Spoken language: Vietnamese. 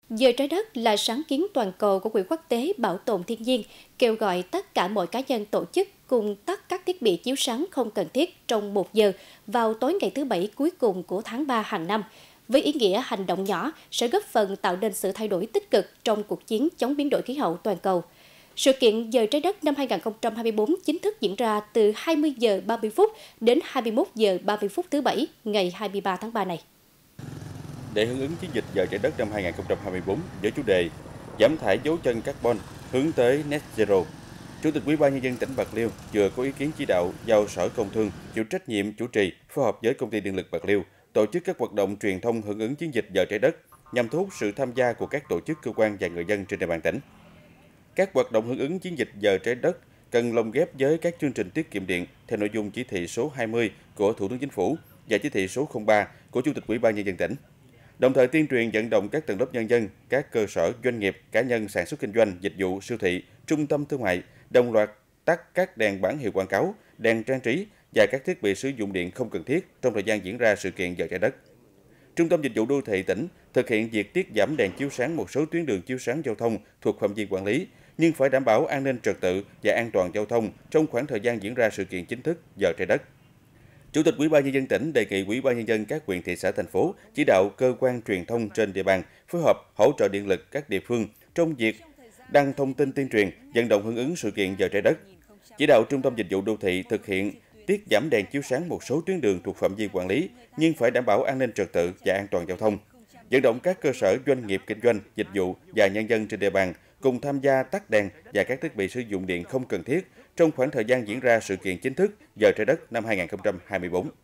Giờ trái đất là sáng kiến toàn cầu của Quỹ Quốc tế Bảo tồn Thiên nhiên, kêu gọi tất cả mọi cá nhân tổ chức cùng tắt các thiết bị chiếu sáng không cần thiết trong 1 giờ vào tối ngày thứ Bảy cuối cùng của tháng 3 hàng năm, với ý nghĩa hành động nhỏ sẽ góp phần tạo nên sự thay đổi tích cực trong cuộc chiến chống biến đổi khí hậu toàn cầu. Sự kiện Giờ trái đất năm 2024 chính thức diễn ra từ 20 giờ 30 phút đến 21 giờ 30 phút thứ Bảy, ngày 23 tháng 3 này. Để hưởng ứng chiến dịch Giờ trái đất năm 2024 với chủ đề giảm thải dấu chân carbon hướng tới net zero, Chủ tịch Ủy ban Nhân dân tỉnh Bạc Liêu vừa có ý kiến chỉ đạo giao Sở Công Thương chịu trách nhiệm chủ trì phối hợp với Công ty Điện lực Bạc Liêu tổ chức các hoạt động truyền thông hưởng ứng chiến dịch Giờ trái đất nhằm thu hút sự tham gia của các tổ chức, cơ quan và người dân trên địa bàn tỉnh. Các hoạt động hưởng ứng chiến dịch Giờ trái đất cần lồng ghép với các chương trình tiết kiệm điện theo nội dung chỉ thị số 20 của Thủ tướng Chính phủ và chỉ thị số 03 của Chủ tịch Ủy ban Nhân dân tỉnh. Đồng thời tuyên truyền vận động các tầng lớp nhân dân, các cơ sở, doanh nghiệp, cá nhân sản xuất kinh doanh, dịch vụ, siêu thị, trung tâm thương mại đồng loạt tắt các đèn bản hiệu quảng cáo, đèn trang trí và các thiết bị sử dụng điện không cần thiết trong thời gian diễn ra sự kiện Giờ trái đất. Trung tâm Dịch vụ Đô thị tỉnh thực hiện việc tiết giảm đèn chiếu sáng một số tuyến đường chiếu sáng giao thông thuộc phạm vi quản lý, nhưng phải đảm bảo an ninh trật tự và an toàn giao thông trong khoảng thời gian diễn ra sự kiện chính thức Giờ trái đất. Chủ tịch Ủy ban Nhân dân tỉnh đề nghị Ủy ban Nhân dân các huyện, thị xã, thành phố chỉ đạo cơ quan truyền thông trên địa bàn phối hợp hỗ trợ điện lực các địa phương trong việc đăng thông tin tuyên truyền, vận động hưởng ứng sự kiện Giờ trái đất. Chỉ đạo Trung tâm Dịch vụ Đô thị thực hiện tiết giảm đèn chiếu sáng một số tuyến đường thuộc phạm vi quản lý, nhưng phải đảm bảo an ninh trật tự và an toàn giao thông. Vận động các cơ sở, doanh nghiệp kinh doanh, dịch vụ và nhân dân trên địa bàn cùng tham gia tắt đèn và các thiết bị sử dụng điện không cần thiết trong khoảng thời gian diễn ra sự kiện chính thức Giờ trái đất năm 2024.